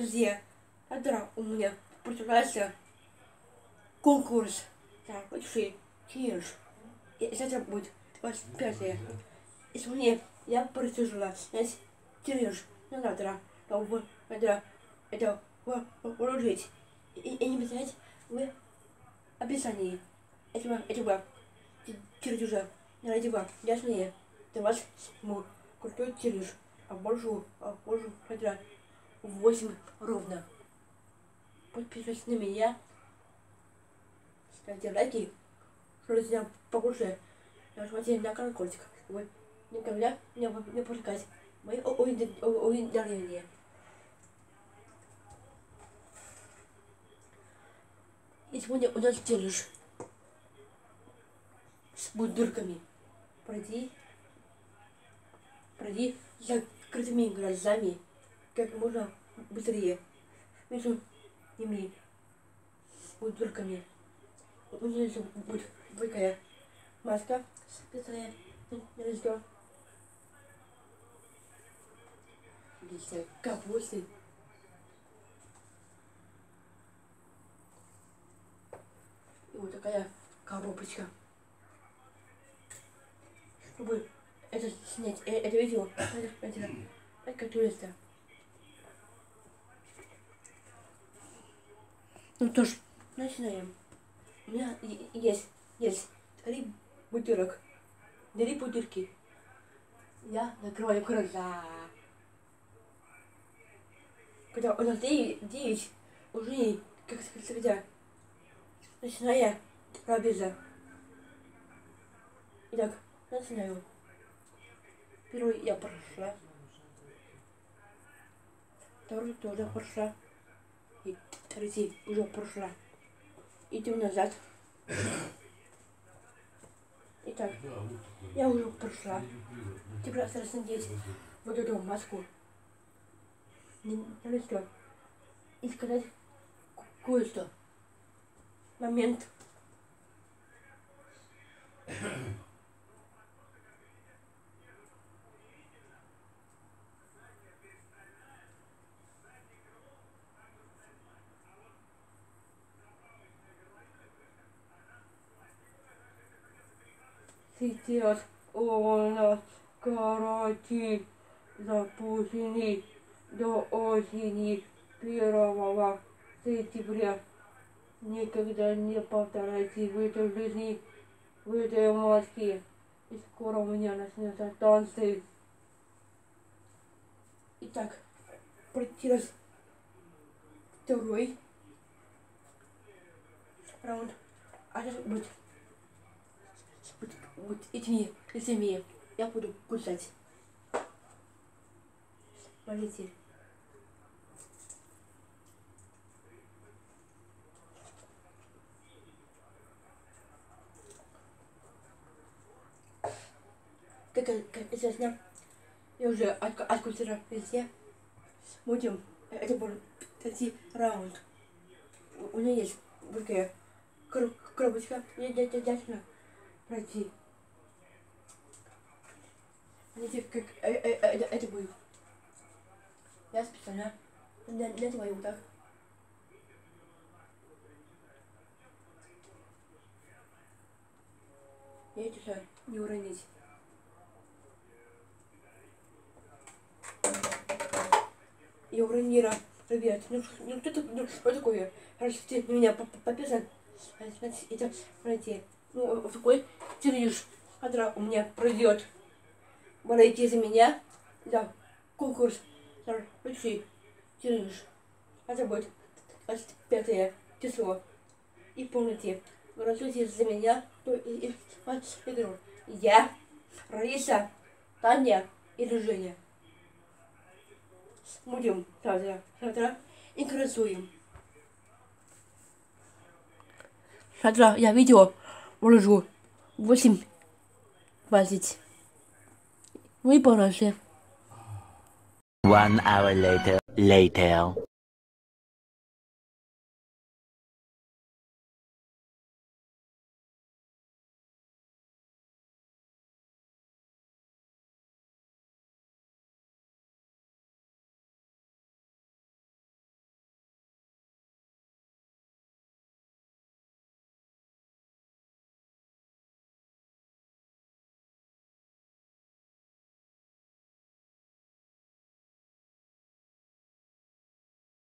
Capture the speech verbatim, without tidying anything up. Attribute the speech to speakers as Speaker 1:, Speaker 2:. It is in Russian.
Speaker 1: Друзья, завтра у меня продолжается конкурс за лучший челлендж. И завтра будет двадцать пятое. Если мне я продолжила снять челлендж на завтра, то вы надо это выложить и, и не писать в описании этого, этого челленджа. Ради вас, ясные, для вас мой крутой челлендж. А больше, а больше хотя в восемь ровно. Подписывайтесь на меня, ставьте лайки, друзья, побольше, нажимайте на колокольчик, чтобы никогда не пропускать мои уведомления. И сегодня у нас челлендж с бутылками. Пройди, пройди за закрытыми глазами как можно быстрее между ними бутылками. У меня будет такая маска, специальная на лицо. Листья капусты. И вот такая коробочка. Чтобы это снять, э, это видео, это, это туриста. Ну то ж, начинаем. У меня есть, есть три бутылок, три бутылки. Я закрываю глаза. Когда у нас девять, девять уже, как сказать, начиная трапеза. Итак, начинаю. Первый я прошла. Второй тоже прошла. И третий уже прошла. Идем назад. Итак, я уже прошла. Теперь осталось надеть вот эту маску на лицо и сказать кое-что. Момент. Сейчас у нас карантин запущенный до осени первого сентября. Никогда не повторяйте в этой жизни, в этой маске. И скоро у меня начнутся танцы. Итак, против второй раунд. А сейчас будет вот, вот этими лицами я буду кусать. Смотрите. Как, как известно, я уже откусила везде. Будем, это будет третий раунд. У меня есть такая коробочка, я дядя пройти. Видите, как э, э, э, это, это будет. Я специально надеваю вот так. Я это не уронить. Я уронила, ребят. Ну, ну что, ну, что такое? Раз ты на меня подписан, значит, это пройти. Ну, вот такой челлендж, который у меня пройдет. Болейте за меня, да, конкурс, за лучший челлендж. Это будет двадцать пятое число. И помните, голосуйте за меня, то и, и вас игру. Я, Раиса, Таня и Женя. Будем завтра, завтра и голосуем. Завтра я видео выложу восемь двадцать. Ну и понравился.
Speaker 2: One hour later. Later.